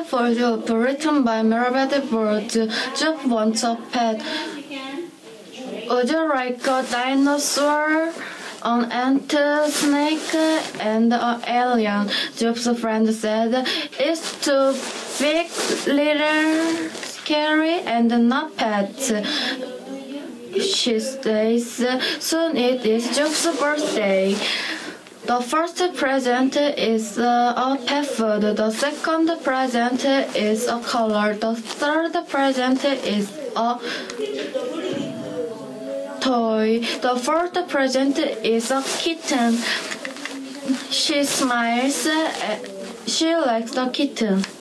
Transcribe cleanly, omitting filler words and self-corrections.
Pet For Jup, written by Madlip. Jup wants a pet. Would you like a dinosaur, an ant, snake, and an alien? Jup's friend said, "It's too big, little, scary, and not pets." She says, soon it is Jup's birthday. The first present is a pet food. The second present is a color. The third present is a toy. The fourth present is a kitten. She smiles. She likes the kitten.